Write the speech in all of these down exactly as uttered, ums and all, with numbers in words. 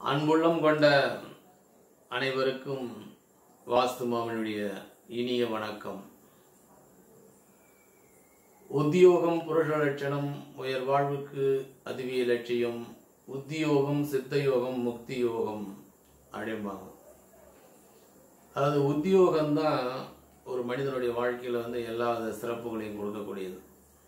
அன்புள்ளம் கொண்ட அனைவருக்கும் வாஸ்து மாமனுடைய இனிய வணக்கம். உத்தியோகம் புருஷ லட்சணம், உயர் வாழ்வுக்கு அதுவே லட்சியம். உத்தியோகம் சித்த யோகம், முக்தி யோகம் அப்படிம்பாங்க. அதாவது உத்தியோகம்தான் ஒரு மனிதனுடைய வாழ்க்கையில் வந்து எல்லா சிறப்புகளையும் கொடுக்கக்கூடியது.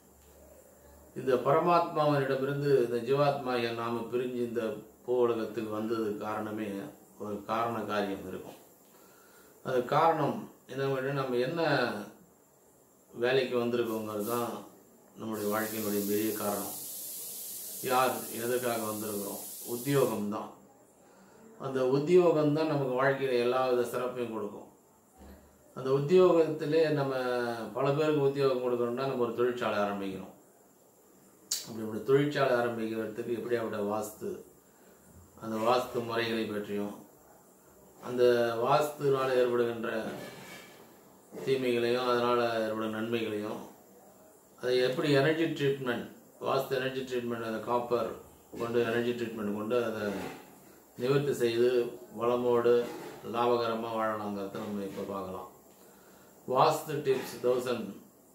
இந்த பரமாத்மாவனிடமிருந்து இந்த ஜீவாத்மாவை நாம பிரிஞ்சு இந்த பூ உலகத்துக்கு வந்தது காரணமே ஒரு காரண காரியம் இருக்கும். அது காரணம் என்ன, நம்ம என்ன வேலைக்கு வந்திருக்கோங்கிறது தான் நம்முடைய வாழ்க்கையினுடைய பெரிய காரணம். யார் எதற்காக வந்திருக்கிறோம்? உத்தியோகம்தான். அந்த உத்தியோகம்தான் நமக்கு வாழ்க்கையில் எல்லா வித சிறப்பையும் கொடுக்கும். அந்த உத்தியோகத்திலே நம்ம பல பேருக்கு உத்தியோகம் கொடுக்கணும்னா நம்ம ஒரு தொழிற்சாலை ஆரம்பிக்கணும். அப்படி இப்படி தொழிற்சாலை ஆரம்பிக்கிறதுக்கு எப்படியாப்பட்ட வாஸ்து, அந்த வாஸ்து முறைகளை பற்றியும் அந்த வாஸ்துனால் ஏற்படுகின்ற தீமைகளையும் அதனால் ஏற்படும் நன்மைகளையும், அதை எப்படி energy treatment, vastu energy treatment, அந்த காப்பர் கொண்டு எனர்ஜி ட்ரீட்மெண்ட் கொண்டு அதை நிவர்த்தி செய்து வளமோடு லாபகரமாக வாழலாங்கிறத நம்ம இப்போ பார்க்கலாம். வாஸ்து டிப்ஸ் தௌசண்ட்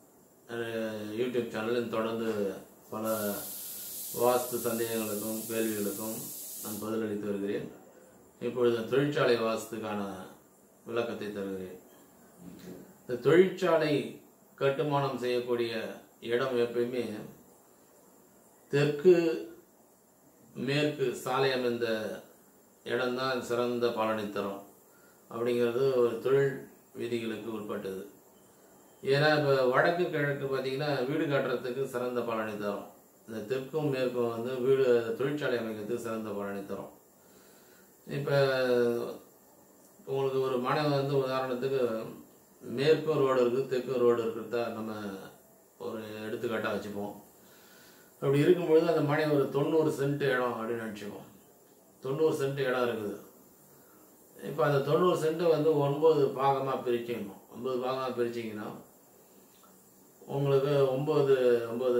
யூடியூப் சேனலில் தொடர்ந்து பல வாஸ்து சந்தேகங்களுக்கும் கேள்விகளுக்கும் நான் பதிலளித்து வருகிறேன். இப்பொழுது தொழிற்சாலை வாஸ்துக்கான விளக்கத்தை தருகிறேன். இந்த தொழிற்சாலை கட்டுமானம் செய்யக்கூடிய இடம் எப்பயுமே தெற்கு மேற்கு சாலை அமைந்த இடம்தான் சிறந்த பலனை தரும் அப்படிங்கிறது ஒரு தொழில் விதிகளுக்கு உட்பட்டது. ஏன்னா இப்போ வடக்கு கிழக்கு பார்த்தீங்கன்னா வீடு கட்டுறதுக்கு சிறந்த பலனை தரும். இந்த தெற்கும் மேற்கும் வந்து வீடு தொழிற்சாலை அமைக்கிறதுக்கு சிறந்த பலனை தரும். இப்போ உங்களுக்கு ஒரு மனை வந்து உதாரணத்துக்கு மேற்கும் ரோடு இருக்குது, தெற்கும் ரோடு இருக்கிறதா நம்ம ஒரு எடுத்துக்காட்டாக வச்சுப்போம். அப்படி இருக்கும்பொழுது அந்த மனை ஒரு தொண்ணூறு சென்ட் இடம் அப்படின்னு நினச்சிப்போம். தொண்ணூறு சென்ட் இடம் இருக்குது. இப்போ அந்த தொண்ணூறு சென்ட்டை வந்து ஒன்பது பாகமாக பிரிச்சிக்கணும். ஒன்பது பாகமாக பிரிச்சிங்கன்னா உங்களுக்கு ஒம்பது ஒம்பது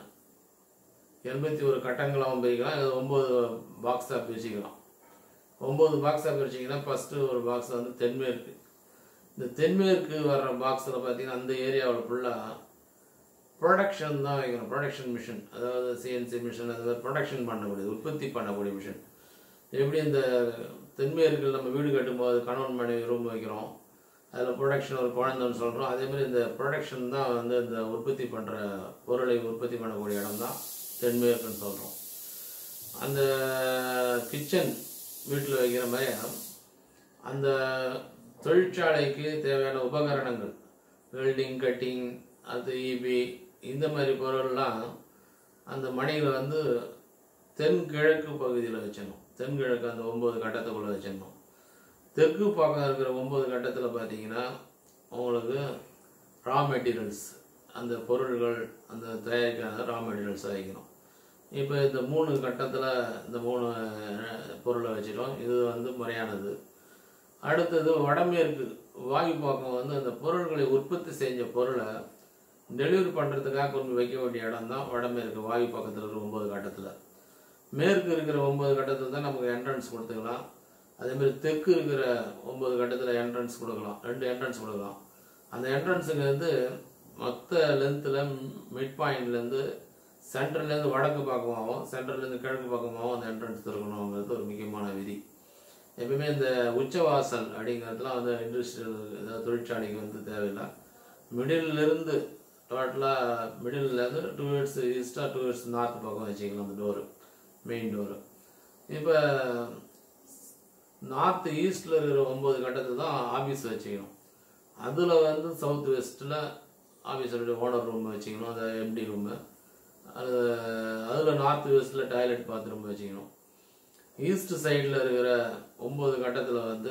எண்பத்தி ஒரு கட்டங்களாகவும் பிரிக்கலாம். இது ஒம்பது பாக்ஸாக பிரிச்சிக்கலாம். ஒம்பது பாக்ஸாக பிரிச்சிங்கன்னா ஃபஸ்ட்டு ஒரு பாக்ஸ் வந்து தென்மேற்கு. இந்த தென்மேற்கு வர்ற பாக்ஸில் பார்த்தீங்கன்னா அந்த ஏரியாவில் ஃபுல்லாக ப்ரொடக்ஷன் தான் வைக்கணும். ப்ரொடக்ஷன் மிஷின், அதாவது சிஎன்சி மிஷின், அது மாதிரி ப்ரொடக்ஷன் பண்ணக்கூடிய உற்பத்தி பண்ணக்கூடிய மிஷின். எப்படி இந்த தென்மேற்கில் நம்ம வீடு கட்டும்போது கணவன் மனைவி ரூம் வைக்கிறோம், அதில் ப்ரொடக்ஷன் ஒரு குழந்தைன்னு சொல்கிறோம். அதேமாதிரி இந்த ப்ரொடக்ஷன் தான் வந்து இந்த உற்பத்தி பண்ணுற பொருளை உற்பத்தி பண்ணக்கூடிய இடம் தான் தென்மேற்குன்னு சொல்கிறோம். அந்த கிச்சன் வீட்டில் வைக்கிற மாதிரி அந்த தொழிற்சாலைக்கு தேவையான உபகரணங்கள், வெல்டிங், கட்டிங், அது இபி, இந்த மாதிரி பொருள்லாம் அந்த மனைகளை வந்து தென்கிழக்கு பகுதியில் வச்சிடணும். தென்கிழக்கு அந்த ஒம்பது கட்டத்துக்குள்ளே வச்சிடணும். தெற்கு பக்கம் இருக்கிற ஒம்பது கட்டத்தில் பார்த்தீங்கன்னா உங்களுக்கு ரா மெட்டீரியல்ஸ், அந்த பொருள்கள், அந்த தயாரிக்கான ரா மெட்டீரியல்ஸ் வைக்கணும். இப்போ இந்த மூணு கட்டத்தில் இந்த மூணு பொருளை வச்சிடும். இது வந்து முறையானது. அடுத்தது வடமேற்கு வாயு பக்கம் வந்து அந்த பொருள்களை உற்பத்தி செஞ்ச பொருளை டெலிவரி பண்ணுறதுக்காக கொண்டு வைக்க வேண்டிய இடம் தான் வடமேற்கு வாயு பக்கத்தில் இருக்கிற ஒம்பது கட்டத்தில். மேற்கு இருக்கிற ஒம்பது கட்டத்தில் தான் நமக்கு என்ட்ரன்ஸ் கொடுத்துக்கலாம். அதேமாதிரி தெற்கு இருக்கிற ஒம்பது கட்டத்தில் என்ட்ரன்ஸ் கொடுக்கலாம், ரெண்டு என்ட்ரன்ஸ் கொடுக்கலாம். அந்த என்ட்ரன்ஸுங்க வந்து மொத்த லென்த்தில் மிட் பாயிண்ட்லேருந்து சென்டர்லேருந்து வடக்கு பக்கமாகவும் சென்டர்லேருந்து கிழக்கு பக்கமாகவும் அந்த என்ட்ரன்ஸ் திறக்கணுங்கிறது ஒரு முக்கியமான விதி. எப்பவுமே இந்த உச்சவாசல் அப்படிங்கிறதுலாம் வந்து இண்டஸ்ட்ரியல், ஏதாவது தொழிற்சாலைக்கு வந்து தேவையில்லை. மிடில்லேருந்து டோட்டலாக மிடில்லேருந்து டூ இயர்ஸ் ஈஸ்டாக டூ இயர்ஸ் நார்த் பக்கம் வச்சுக்கலாம் அந்த டோரு, மெயின் டோரு. இப்போ நார்த் ஈஸ்டில் இருக்கிற ஒம்பது கட்டத்தில் தான் ஆஃபீஸ் வச்சுக்கணும். அதில் வந்து சவுத் வெஸ்ட்டில் ஆஃபீஸருடைய ஓனர் ரூம் வச்சுக்கணும், அந்த எம்டி ரூமு. அது அதில் நார்த் வெஸ்ட்டில் டாய்லெட் பாத்ரூம் வச்சுக்கணும். ஈஸ்ட் சைடில் இருக்கிற ஒம்பது கட்டத்தில் வந்து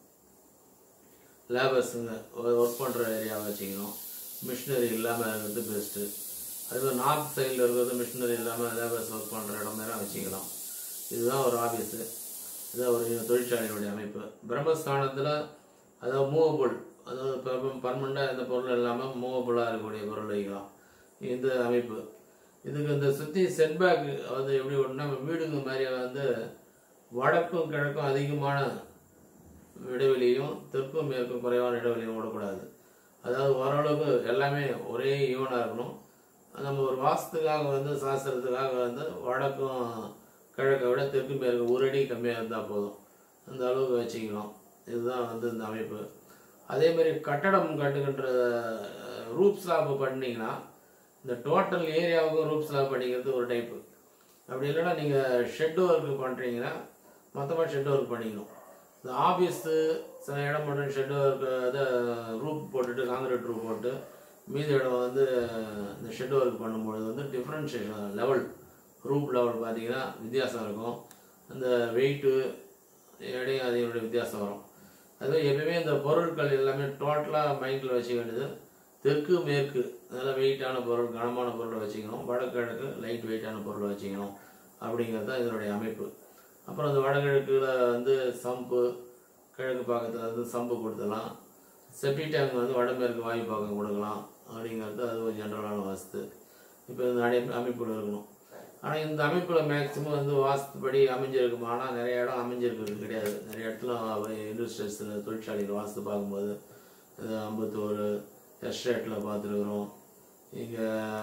லேபர்ஸுங்க ஒர்க் பண்ணுற ஏரியாவை வச்சுக்கணும். மிஷினரி இல்லாமல் இருக்கிறது பெஸ்ட்டு. அதுமாதிரி நார்த் சைடில் இருக்கிறது மிஷினரி இல்லாமல் லேபர்ஸ் ஒர்க் பண்ணுற இடம் மேலே வச்சுக்கலாம். இதுதான் ஒரு ஆஃபீஸு, இதுதான் ஒரு தொழிற்சாலையினுடைய அமைப்பு. பிரம்மஸ்தானத்தில் அதாவது மூவபுள், அதாவது பர்மனெண்டாக இந்த பொருள் இல்லாமல் மூவபுளாக இருக்கக்கூடிய பொருள் வைக்கலாம். இந்த அமைப்பு இதுக்கு இந்த சுற்றி செட்பேக் வந்து எப்படி ஒன்றா வீடுங்க மாதிரி வந்து வடக்கும் கிழக்கும் அதிகமான இடைவெளியும் தெற்கும் மேற்கும் குறைவான இடைவெளியும் விடக்கூடாது. அதாவது ஓரளவுக்கு எல்லாமே ஒரே ஈவனாக இருக்கணும். நம்ம ஒரு வாஸ்துக்காக வந்து சாஸ்திரத்துக்காக வந்து வடக்கும் கிழக்கை விட தெற்கு மேற்கு ஒரு அடி கம்மியாக இருந்தால் போதும், அந்த அளவுக்கு வச்சுக்கணும். இதுதான் வந்து இந்த அமைப்பு. அதேமாதிரி கட்டடம் கட்டுகின்ற ரூப் ஸ்லாப் பண்ணிங்கன்னா இந்த டோட்டல் ஏரியாவுக்கும் ரூப் ஸ்லாப் பண்ணிக்கிறது ஒரு டைப்பு. அப்படி இல்லைன்னா நீங்கள் ஷெட் ஒர்க்கு பண்ணுறீங்கன்னா மொத்தமாக ஷெட் ஒர்க் பண்ணிக்கணும். இந்த ஆஃபீஸு சில இடம் மட்டும் ஷெட் ஒர்க்கு அதை ரூப் போட்டுட்டு காங்கிரீட் ரூப் போட்டு மீதி இடம் வந்து இந்த ஷெட் ஒர்க் பண்ணும்பொழுது வந்து டிஃப்ரென்ஷியேஷன் லெவல் ரூப் லெவல் பார்த்திங்கன்னா வித்தியாசம் இருக்கும். அந்த வெயிட்டு எடையும் அதனுடைய வித்தியாசம் வரும். அதுவே எப்பயுமே இந்த பொருட்கள் எல்லாமே டோட்டலாக மைண்டில் வச்சுக்க வேண்டியது தெற்கு மேற்கு நல்ல வெயிட்டான பொருள் கனமான பொருளை வச்சுக்கணும், வடகிழக்கு லைட் வெயிட்டான பொருளை வச்சுக்கணும் அப்படிங்கிறது தான் இதனுடைய அமைப்பு. அப்புறம் இந்த வடகிழக்கில் வந்து சம்பு, கிழக்கு பக்கத்தில் வந்து சம்பு கொடுத்துடலாம். செப்டி டேங்க் வந்து வடமேற்கு வாயு பக்கம் கொடுக்கலாம் அப்படிங்கிறது அது ஒரு ஜென்ரலான வாஸ்து. இப்போ இந்த அடை அமைப்பில் இருக்கணும். ஆனால் இந்த அமைப்பில் மேக்சிமம் வந்து வாஸ்துப்படி அமைஞ்சிருக்குமா? ஆனால் நிறைய இடம் அமைஞ்சிருக்கிறது கிடையாது. நிறைய இடத்துல இண்டஸ்ட்ரீஸில் தொழிற்சாலைகள் வாஸ்து பார்க்கும்போது ஐம்பத்தோரு எஸ்டேட்டில் பார்த்துருக்குறோம், இங்கே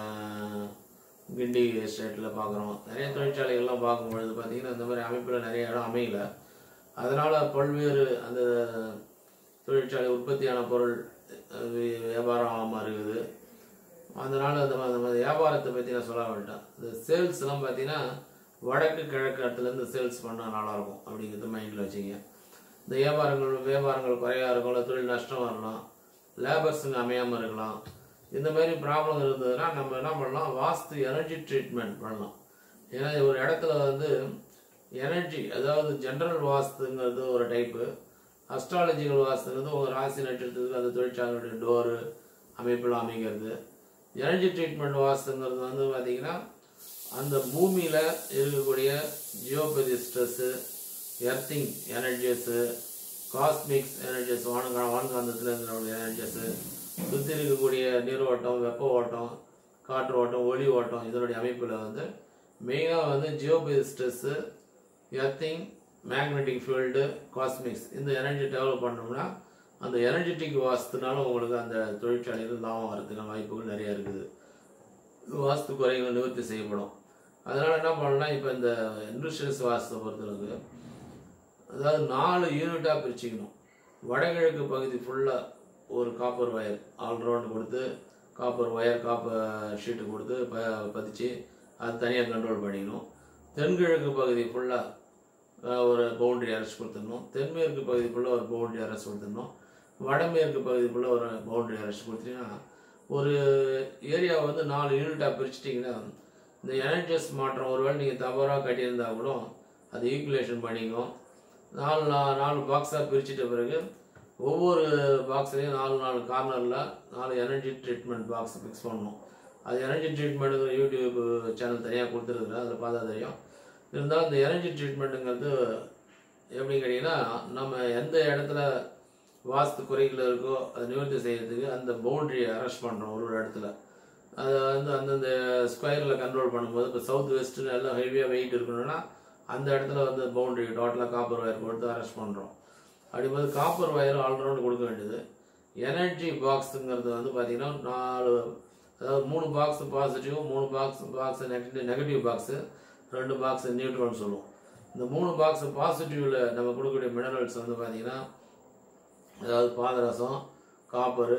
கிண்டி எஸ்டேட்டில் பார்க்குறோம். நிறைய தொழிற்சாலைகள்லாம் பார்க்கும்பொழுது பார்த்திங்கன்னா இந்த மாதிரி அமைப்பில் நிறைய இடம் அமையலை. அதனால் பல்வேறு அந்த தொழிற்சாலை உற்பத்தியான பொருள் வியாபாரம் ஆகாமல் இருக்குது. அதனால் அந்த அந்த வியாபாரத்தை பற்றி நான் சொல்ல வேண்டாம். இந்த சேல்ஸ்லாம் பார்த்தீங்கன்னா வடக்கு கிழக்கு இடத்துலேருந்து சேல்ஸ் பண்ணால் நல்லாயிருக்கும் அப்படிங்கிறது மைண்டில் வச்சுங்க. இந்த வியாபாரங்கள் வியாபாரங்கள் குறையாக இருக்கும், இல்லை தொழில் நஷ்டம் வரலாம், லேபர்ஸுங்க அமையாமல் இருக்கலாம். இந்த மாதிரி ப்ராப்ளம் இருந்ததுன்னா நம்ம என்ன பண்ணலாம், வாஸ்து எனர்ஜி ட்ரீட்மெண்ட் பண்ணலாம். ஏன்னா ஒரு இடத்துல வந்து எனர்ஜி, அதாவது ஜென்ரல் வாஸ்துங்கிறது ஒரு டைப்பு, அஸ்ட்ராலஜிக்கல் வாஸ்துங்கிறது ஒரு ராசி நட்சத்திரத்துக்கு அந்த தொழிற்சாலையுடைய டோரு அமைப்பெல்லாம் அமைக்கிறது. எனர்ஜி ட்ரீட்மெண்ட் வாஸ்துங்கிறது வந்து பார்த்திங்கன்னா அந்த பூமியில் இருக்கக்கூடிய geopathy stress, earthing energies, cosmics energies, வானகா வான்காந்தத்தில் இருக்கக்கூடிய எனர்ஜிஸு, சுற்றி இருக்கக்கூடிய நீர் ஓட்டம், வெப்ப ஓட்டம், காற்று ஓட்டம், ஒளி ஓட்டம், இதனுடைய அமைப்பில் வந்து மெயினாக வந்து geopathy stress, earthing, magnetic field, cosmics இந்த எனர்ஜி டெவலப் பண்ணோம்னா அந்த எனர்ஜெட்டிக் வாஸ்துனால உங்களுக்கு அந்த தொழிற்சாலைகள் லாபம் வரதுக்கான வாய்ப்புகள் நிறையா இருக்குது. வாஸ்து குறைகள் நிவர்த்தி செய்யப்படும். அதனால் என்ன பண்ணலாம், இப்போ இந்த இண்டஸ்ட்ரியல்ஸ் வாஸ்துவை பொறுத்தளவுக்கு அதாவது நாலு யூனிட்டாக பிரிச்சுக்கணும். வடகிழக்கு பகுதி ஃபுல்லாக ஒரு காப்பர் ஒயர் ஆல்ரவுண்டு கொடுத்து, காப்பர் ஒயர் காப்பர் ஷீட்டு கொடுத்து ப பதிச்சு அது தனியாக கண்ட்ரோல் பண்ணிக்கணும். தென்கிழக்கு பகுதி ஃபுல்லாக ஒரு பவுண்ட்ரி அரெஸ்ட் கொடுத்துடணும். தென்மேற்கு பகுதி ஃபுல்லாக ஒரு பவுண்ட்ரி அரெஸ்ட் கொடுத்துடணும். வடமேற்கு பகுதி ஃபுல்லாக ஒரு பவுண்ட்ரி அரெஸ்ட் கொடுத்தீங்கன்னா ஒரு ஏரியாவை வந்து நாலு யூனிட்டாக பிரிச்சிட்டிங்கன்னா இந்த எனர்ஜிஸ் மாற்றம் ஒருவேளை நீங்கள் தவறாக கட்டியிருந்தா கூட அது ஈக்குலேஷன் பண்ணிக்கும். நாலு நா நாலு பாக்ஸாக பிரிச்சுட்ட பிறகு ஒவ்வொரு பாக்ஸ்லேயும் நாலு நாலு கார்னரில் நாலு எனர்ஜி ட்ரீட்மெண்ட் பாக்ஸ் ஃபிக்ஸ் பண்ணணும். அது எனர்ஜி ட்ரீட்மெண்ட்டுங்கிற யூடியூப் சேனல் தனியாக கொடுத்துருக்குறேன், அதில் பார்த்தா தெரியும். இருந்தாலும் இந்த எனர்ஜி ட்ரீட்மெண்ட்டுங்கிறது எப்படின்னு கேட்டிங்கன்னா நம்ம எந்த இடத்துல வாஸ்து குறைகள் இருக்கோ அதை நிவர்த்தி செய்கிறதுக்கு அந்த பவுண்ட்ரியை அரெஸ்ட் பண்ணுறோம். ஒரு ஒரு இடத்துல அதை வந்து அந்தந்த ஸ்கொயரில் கண்ட்ரோல் பண்ணும்போது இப்போ சவுத் வெஸ்ட்டு எல்லாம் ஹெவியாக வெயிட் இருக்கணும்னா அந்த இடத்துல வந்து பவுண்ட்ரி டோட்டலாக காப்பர் ஒயர் கொடுத்து அரெஸ்ட் பண்ணுறோம். அப்படிங்கும்போது காப்பர் ஒயர் ஆல்ரவுண்ட் கொடுக்க வேண்டியது. எனர்ஜி பாக்ஸுங்கிறது வந்து பார்த்திங்கன்னா நாலு, அதாவது மூணு பாக்ஸ் பாசிட்டிவ், மூணு box box negative negative box, ரெண்டு பாக்ஸ் நியூட்ரல்னு சொல்லுவோம். இந்த மூணு பாக்ஸ் பாசிட்டிவில் நம்ம கொடுக்கக்கூடிய மினரல்ஸ் வந்து பார்த்திங்கன்னா அதாவது பாதரசம், காப்பரு,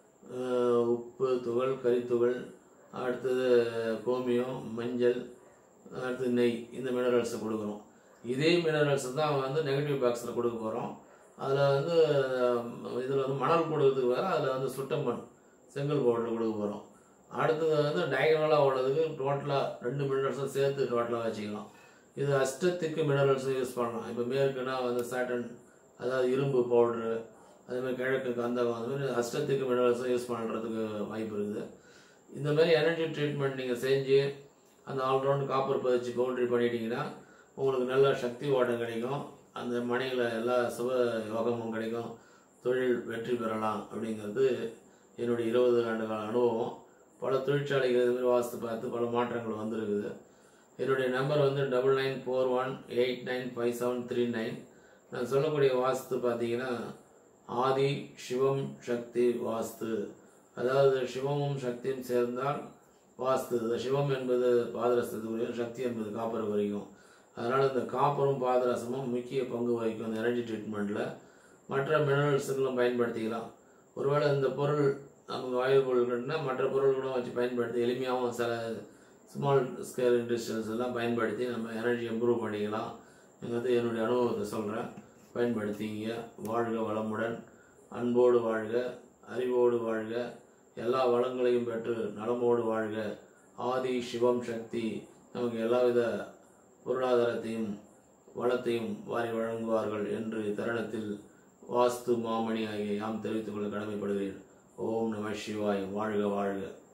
உப்பு துகள், கரித்துகள், அடுத்தது கோமியம், மஞ்சள், அடுத்து நெய், இந்த மினரல்ஸை கொடுக்குறோம். இதே மினரல்ஸ் தான் வந்து நெகட்டிவ் பாக்ஸில் கொடுக்க போகிறோம். அதில் வந்து இதில் வந்து மணல் கொடுக்கறதுக்கு வேறு அதில் வந்து சுட்டமண் செங்கல் பவுடர் கொடுக்க போகிறோம். அடுத்தது வந்து டயகனலாக உள்ளதுக்கு டோட்டலாக ரெண்டு மினரல்ஸும் சேர்த்து டோட்டலாக வச்சுக்கலாம். இது அஷ்டத்துக்கு மினரல்ஸும் யூஸ் பண்ணலாம். இப்போ மேற்குனா வந்து சாட்டன், அதாவது இரும்பு பவுட்ரு, அதேமாதிரி கிழக்கு கந்தகம், அதுமாதிரி அஷ்டத்துக்கு மினரல்ஸும் யூஸ் பண்ணுறதுக்கு வாய்ப்பு இருக்குது. இந்த மாதிரி எனர்ஜி ட்ரீட்மெண்ட் நீங்கள் செஞ்சு அந்த ஆல்ரவுண்ட் காப்பர் பதிச்சு பவுண்ட்ரி பண்ணிட்டீங்கன்னா உங்களுக்கு நல்ல சக்தி ஓட்டம் கிடைக்கும். அந்த மனையில் எல்லா சுப யோகமும் கிடைக்கும், தொழில் வெற்றி பெறலாம். அப்படிங்கிறது என்னுடைய இருபது ஆண்டு கால அனுபவம். பல தொழிற்சாலைகள் இதுமாதிரி வாஸ்து பார்த்து பல மாற்றங்கள் வந்துருக்குது. என்னுடைய நம்பர் வந்து double nine four one eight nine five seven three nine. நான் சொல்லக்கூடிய வாஸ்து பார்த்தீங்கன்னா ஆதி சிவம் சக்தி வாஸ்து. அதாவது சிவமும் சக்தியும் சேர்ந்தால் வாஸ்து. இந்த சிவம் என்பது பாதரசத்துக்கு, சக்தி என்பது காப்பர் வரைக்கும். அதனால் இந்த காப்பரும் பாதரசமும் முக்கிய பங்கு வகிக்கும் இந்த எனர்ஜி ட்ரீட்மெண்ட்டில். மற்ற மினரல்ஸுங்களும் பயன்படுத்திக்கலாம். ஒருவேளை இந்த பொருள் நமக்கு வாயு பொருள்கள்னா மற்ற பொருள்களும் வச்சு பயன்படுத்தி எளிமையாகவும் சில ஸ்மால் ஸ்கேல் இண்டஸ்ட்ரியல்ஸ் எல்லாம் பயன்படுத்தி நம்ம எனர்ஜி இம்ப்ரூவ் பண்ணிக்கலாம். எங்கிறது என்னுடைய அனுபவத்தை சொல்கிறேன், பயன்படுத்திங்க. வாழ்க வளமுடன், அன்போடு வாழ்க, அறிவோடு வாழ்க, எல்லா வளங்களையும் பெற்று நலமோடு வாழ்க. ஆதி சிவம் சக்தி நமக்கு எல்லாவித பொருளாதாரத்தையும் வளத்தையும் வாரி வழங்குவார்கள் என்று தருணத்தில் வாஸ்து மாமணி ஆகிய யாம் தெரிவித்துக் கொள்ள கடமைப்படுகிறேன். ஓம் நம சிவாய். வாழ்க வாழ்க.